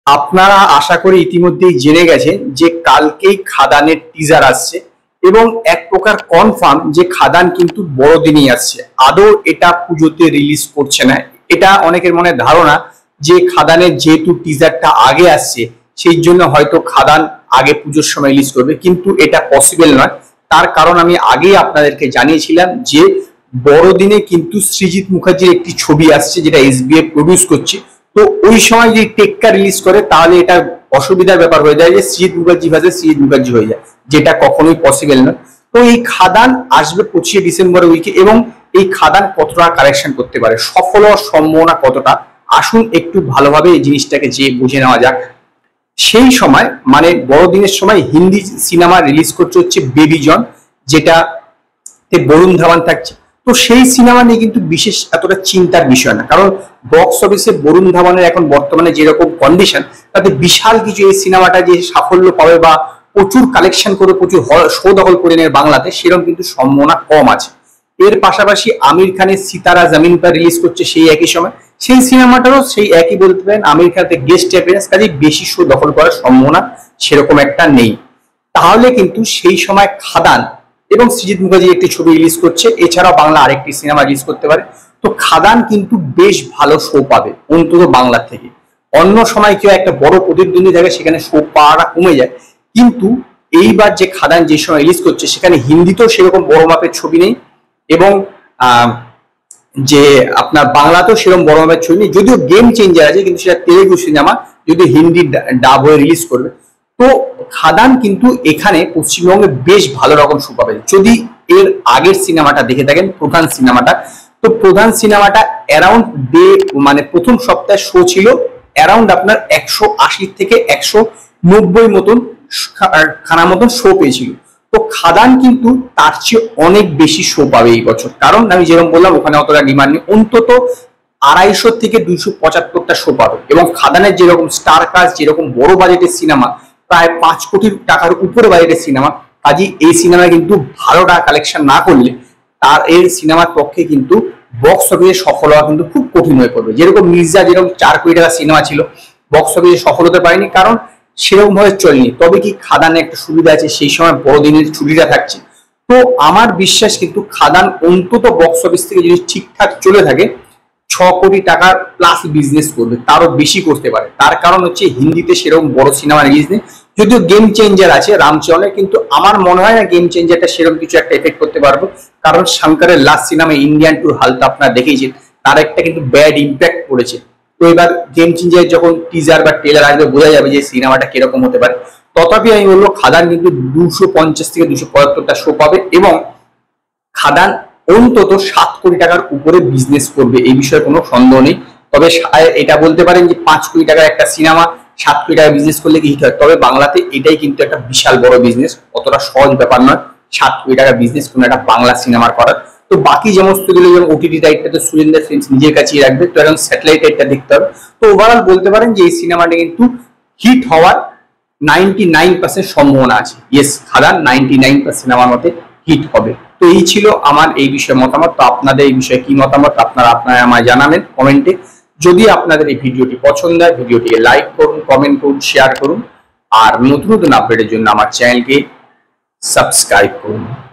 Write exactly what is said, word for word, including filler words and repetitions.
আপনারা আশা করি ইতিমধ্যেই জেনে গেছেন যে কালকেই খাদানের টিজার আসছে এবং এক প্রকার কনফার্ম যে খাদান কিন্তু বড়দিনই আসছে। আদৌ এটা পুজোতে রিলিজ করছে না, এটা অনেকের মনে ধারণা যে খাদানের যেহেতু টিজারটা আগে আসছে সেই জন্য হয়তো খাদান আগে পুজোর সময় রিলিজ করবে, কিন্তু এটা পসিবল নয়। তার কারণ আমি আগেই আপনাদেরকে জানিয়েছিলাম যে বড়দিনে কিন্তু সৃজিত মুখার্জির একটি ছবি আসছে যেটা এসবিএফ প্রডিউস করছে। তো ওই সময় যদি টেক্কা রিলিজ করে তাহলে এটা অসুবিধার ব্যাপার হয়ে যায় যে সৃজিত মুখার্জি ভার্সেস সৃজিত মুখার্জি হয়ে যায়, যেটা কখনোই পসিবল নয়। তো এই খাদান আসবে পঁচিশে ডিসেম্বর উইকে এবং এই খাদান কতটা কালেকশন করতে পারে, সফল হওয়ার সম্ভাবনা কতটা, আসুন একটু ভালোভাবে এই জিনিসটাকে যে বুঝে নেওয়া যাক। সেই সময় মানে বড়দিনের সময় হিন্দি সিনেমা রিলিজ করছে হচ্ছে বেবি জন, যেটাতে বরুণ ধাওয়ান থাকছে। তো সেই সিনেমা নিয়ে কিন্তু বিশেষ এতটা চিন্তার বিষয় না, কারণ বক্স অফিসে বরুণ ধাওয়ানের এখন বর্তমানে যেরকম কন্ডিশন তাতে বিশাল কিছু এই সিনেমাটা যে সাফল্য পাবে বা প্রচুর কালেকশন করে প্রচুর শো দখল করে নেয় বাংলাতে, সেরকম কিন্তু সম্ভাবনা কম আছে। এর পাশাপাশি আমির খানের সিতারা জমিন পর রিলিজ করছে সেই একই সময়, সেই সিনেমাটারও সেই একই বলতে পারেন আমির খানকে গেস্ট অ্যাপিয়ারেন্স, কাজে বেশি শো দখল করার সম্ভাবনা সেরকম একটা নেই। তাহলে কিন্তু সেই সময় খাদান এবং সৃজিত মুখার্জি একটি ছবি রিলিজ করছে, এছাড়াও বাংলা আরেকটি সিনেমা রিলিজ করতে পারে। তো খাদান কিন্তু বেশ ভালো শো পাবে অন্তত বাংলা থেকে। অন্য সময় কেউ একটা বড় প্রতিদ্বন্দ্বী থাকে সেখানে শো পাওয়াটা কমে যায়, কিন্তু এইবার যে খাদান যে সময় রিলিজ করছে সেখানে হিন্দিতেও সেরকম বড় মাপের ছবি নেই এবং আহ যে আপনার বাংলাতেও সেরকম বড় মাপের ছবি নেই, যদিও গেম চেঞ্জার আছে কিন্তু সেটা তেলেগু সিনেমা, যদি হিন্দি ডাব হয়ে রিলিজ করবে। তো খাদান কিন্তু এখানে পশ্চিমবঙ্গে বেশ ভালো রকম শো পাবে। যদি এর আগের সিনেমাটা দেখে থাকেন প্রধান সিনেমাটা, তো প্রধান সিনেমাটা অ্যারাউন্ড ডে মানে প্রথম সপ্তাহে শো ছিল অ্যারাউন্ড আপনার একশো আশি থেকে একশো নব্বই মতন খানা মতন শো পেয়েছিল। তো খাদান কিন্তু তার চেয়ে অনেক বেশি শো পাবে এই বছর, কারণ আমি যেরকম বললাম ওখানে অতটা ডিমান্ড নেই, অন্তত আড়াইশো থেকে দুইশো পঁচাত্তরটা শো পাবে। এবং খাদানের যেরকম স্টার কাস্ট, যেরকম বড় বাজেটের সিনেমা, প্রায় পাঁচ কোটি টাকার উপরে বাজেটের সিনেমা, কাজী এই সিনেমা কিন্তু ভালো টাকা কালেকশন না করলে তার এই সিনেমার পক্ষে কিন্তু বক্স অফিসে সফল হওয়া কিন্তু খুব কঠিন হয়ে পড়বে। যেরকম মির্জা যেরকম চার কোটি টাকার সিনেমা ছিল, বক্স অফিসে সফল হতে পারেনি কারণ সেরকম ভাবে চলেনি। তবে কি খাদানে একটা সুবিধা আছে, সেই সময় বড়দিনের ছুটিটা থাকছে। তো আমার বিশ্বাস কিন্তু খাদান অন্তত বক্স অফিস থেকে যদি ঠিকঠাক চলে থাকে ছ কোটি টাকার প্লাস বিজনেস করবে, তারও বেশি করতে পারে। তার কারণ হচ্ছে হিন্দিতে সেরকম বড় সিনেমা রিলিজ নেই, যদিও গেম চেঞ্জার আছে রামচরণের, কিন্তু আমার মনে হয় না গেম চেঞ্জারটা সেরকম কিছু একটা এফেক্ট করতে পারবো, কারণ শঙ্করের লাস্ট সিনেমা ইন্ডিয়ান ট্যুর হালতা আপনারা দেখেইছেন, তার একটা কিন্তু ব্যাড ইম্প্যাক্ট পড়েছে। তো এবার গেম চেঞ্জার যখন টিজার বা ট্রেলার আসবে বোঝা যাবে যে সিনেমাটা কিরকম হতে পারে। তথাপি আমি বলবো খাদান কিন্তু দুশো পঞ্চাশ থেকে দুশো পঁয়াত্তরটা শো পাবে এবং খাদান অন্তত সাত কোটি টাকার উপরে বিজনেস করবে, এই বিষয়ে কোনো সন্দেহ নেই। তবে এটা বলতে পারেন যে পাঁচ কোটি টাকার একটা সিনেমা সাত কোটি টাকা বিজনেস করলে কি হিট হয়, তবে বাংলাতে এটাই কিন্তু একটা বিশাল বড় বিজনেস, অতটা সহজ ব্যাপার নয় সাত কোটি টাকা বিজনেস কোনো একটা বাংলা সিনেমার করার। তো বাকি সমস্ত গুলো যেমন ওটিটি রাইটটা তো সুরেন্দ্র ফিল্মস নিজের কাছেই রাখবে, তো এখন স্যাটেলাইট রাইটটা দেখতে হবে। তো ওভারঅল বলতে পারেন যে এই সিনেমাটা কিন্তু হিট হওয়ার নাইনটি নাইন পার্সেন্ট সম্ভাবনা আছে। Yes, Khadaan ninety nine percent আমার মতে হিট হবে। তো এই ছিল আমার এই বিষয়ে মতামত। তো আপনাদের এই বিষয়ে কি মতামত আপনারা আপনারা আমায় জানাবেন কমেন্টে। যদি আপনাদের এই ভিডিওটি পছন্দ হয় ভিডিওটিকে লাইক করুন, কমেন্ট করুন, শেয়ার করুন, আর নতুন নতুন আপডেটের জন্য আমার চ্যানেলকে সাবস্ক্রাইব করুন।